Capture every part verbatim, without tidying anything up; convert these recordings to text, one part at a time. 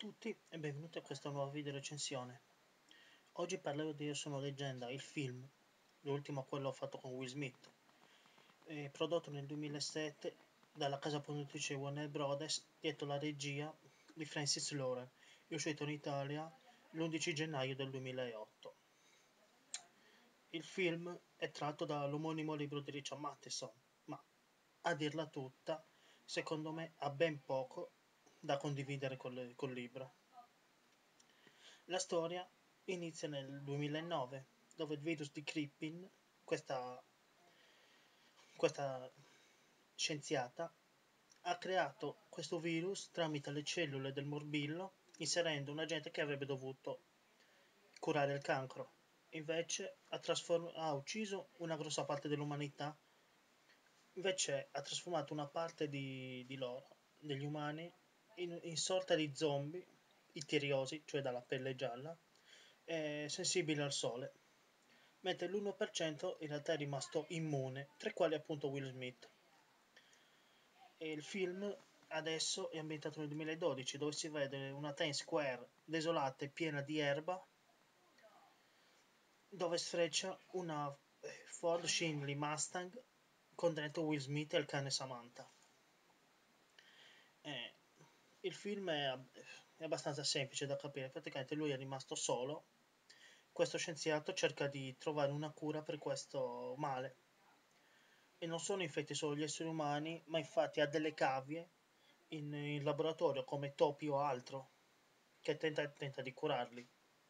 tutti e benvenuti a questa nuova video recensione. Oggi parlerò di Io sono leggenda, il film, l'ultimo quello fatto con Will Smith, eh, prodotto nel duemilasette dalla casa produttrice Warner Brothers, dietro la regia di Francis Loren, e uscito in Italia l'undici gennaio del duemilaotto. Il film è tratto dall'omonimo libro di Richard Matheson, ma a dirla tutta, secondo me ha ben poco da condividere col, col libro. La storia inizia nel duemilanove, dove il virus di Crippin, questa, questa scienziata, ha creato questo virus tramite le cellule del morbillo, inserendo un agente che avrebbe dovuto curare il cancro. Invece ha, trasform- ha ucciso una grossa parte dell'umanità, invece ha trasformato una parte di, di loro, degli umani, in, in sorta di zombie, itteriosi, cioè dalla pelle gialla, e sensibili al sole, mentre l'uno per cento in realtà è rimasto immune, tra i quali appunto Will Smith. E il film adesso è ambientato nel duemiladodici, dove si vede una Times Square desolata e piena di erba, dove sfreccia una Ford Shinley Mustang con dentro Will Smith e il cane Samantha. Eh, il film è, è abbastanza semplice da capire, praticamente lui è rimasto solo. Questo scienziato cerca di trovare una cura per questo male, e non sono infetti solo gli esseri umani, ma infatti ha delle cavie in, in laboratorio come topi o altro, che tenta, tenta di curarli.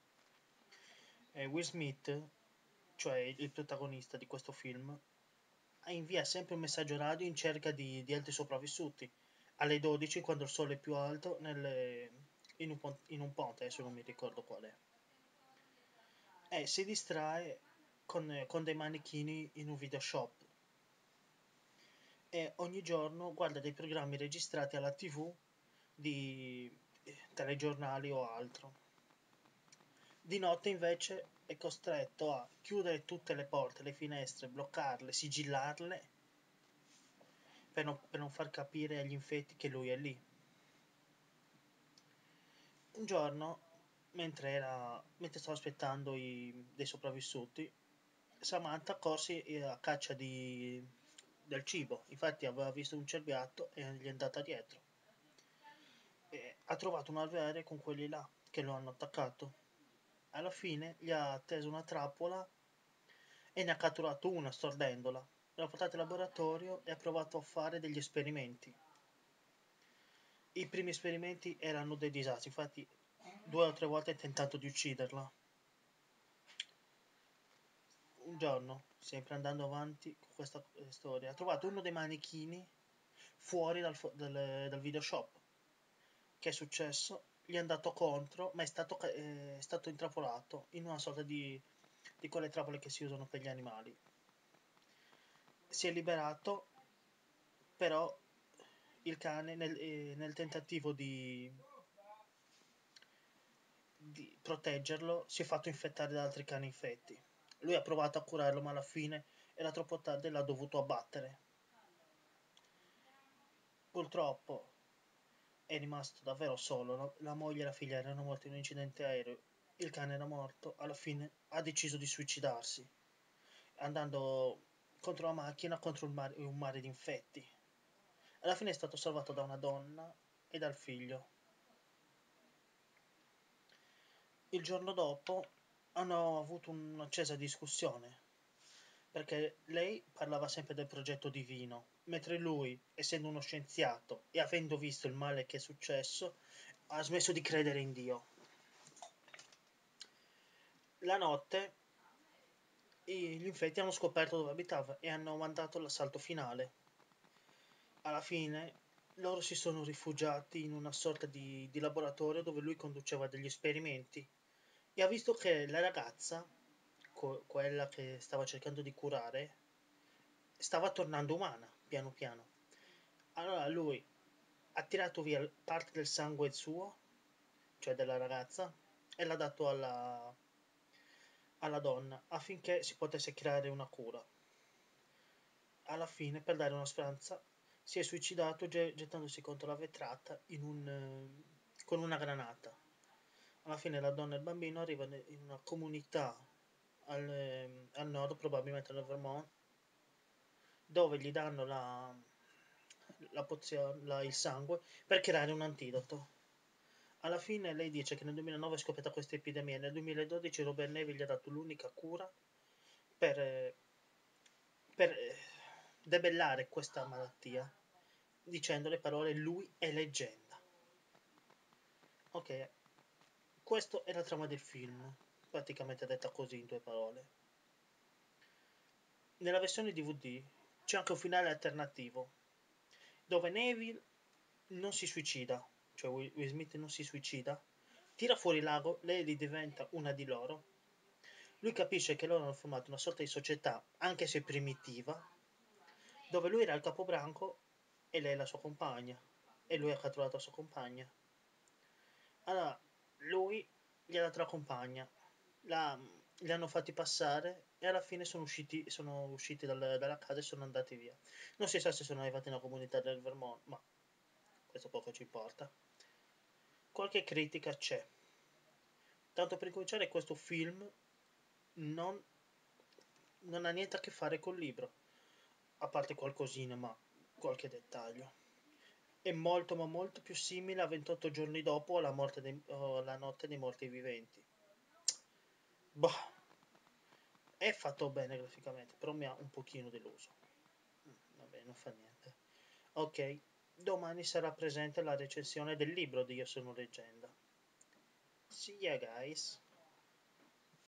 E Will Smith, cioè il protagonista di questo film, invia sempre un messaggio radio in cerca di, di altri sopravvissuti alle dodici, quando il sole è più alto, nelle, in, un pon- in un ponte, adesso non mi ricordo qual è, e si distrae con, con dei manichini in un videoshop, e ogni giorno guarda dei programmi registrati alla tivù di telegiornali o altro. Di notte invece è costretto a chiudere tutte le porte, le finestre, bloccarle, sigillarle, per non, per non far capire agli infetti che lui è lì. Un giorno, mentre, era, mentre stava aspettando i, dei sopravvissuti, Samantha corse a caccia di, del cibo. Infatti aveva visto un cerbiatto e gli è andata dietro. E ha trovato un alveare con quelli là che lo hanno attaccato. Alla fine gli ha teso una trappola e ne ha catturato una stordendola. L'ha portata in laboratorio e ha provato a fare degli esperimenti. I primi esperimenti erano dei disastri, infatti due o tre volte ha tentato di ucciderla. Un giorno, sempre andando avanti con questa storia, ha trovato uno dei manichini fuori dal, dal, dal videoshop. Che è successo? Gli è andato contro, ma è stato, eh, è stato intrappolato in una sorta di, di quelle trappole che si usano per gli animali. Si è liberato, però il cane nel, eh, nel tentativo di, di proteggerlo si è fatto infettare da altri cani infetti. Lui ha provato a curarlo, ma alla fine era troppo tardi e l'ha dovuto abbattere. Purtroppo è rimasto davvero solo, la moglie e la figlia erano morti in un incidente aereo, il cane era morto, alla fine ha deciso di suicidarsi, andando contro la macchina, contro un mare, un mare di infetti. Alla fine è stato salvato da una donna e dal figlio. Il giorno dopo hanno avuto un'accesa discussione, perché lei parlava sempre del progetto divino, mentre lui, essendo uno scienziato e avendo visto il male che è successo, ha smesso di credere in Dio. La notte gli infetti hanno scoperto dove abitava e hanno mandato l'assalto finale. Alla fine loro si sono rifugiati in una sorta di, di laboratorio dove lui conduceva degli esperimenti, e ha visto che la ragazza, co- quella che stava cercando di curare, stava tornando umana piano piano. Allora lui ha tirato via parte del sangue suo, cioè della ragazza, e l'ha dato alla, alla donna affinché si potesse creare una cura. Alla fine, per dare una speranza, si è suicidato gettandosi contro la vetrata in un, con una granata. Alla fine la donna e il bambino arrivano in una comunità al, ehm, al nord, probabilmente nel Vermont, dove gli danno la, la pozione, la- il sangue per creare un antidoto. Alla fine lei dice che nel duemilanove è scoppiata questa epidemia e nel duemiladodici Robert Neville gli ha dato l'unica cura per, eh, per eh, debellare questa malattia, dicendo le parole lui è leggenda. Ok, questa è la trama del film, praticamente detta così in due parole. Nella versione D V D c'è anche un finale alternativo, dove Neville non si suicida, cioè Will Will Smith non si suicida, tira fuori il lago, lei diventa una di loro, lui capisce che loro hanno formato una sorta di società, anche se primitiva, dove lui era il capobranco e lei la sua compagna, e lui ha catturato la sua compagna. Allora, lui gli ha dato la compagna, la, li hanno fatti passare e alla fine sono usciti, sono usciti dal- dalla casa e sono andati via. Non si sa se sono arrivati nella comunità del Vermont, ma questo poco ci importa. Qualche critica c'è. Tanto per cominciare, questo film non, non ha niente a che fare col libro, a parte qualcosina, ma qualche dettaglio. È molto ma molto più simile a ventotto giorni dopo alla, morte dei, o la notte dei morti viventi. Boh, è fatto bene graficamente, però mi ha un pochino deluso. Mm, Vabbè, non fa niente. Ok, domani sarà presente la recensione del libro di Io sono leggenda. See ya guys.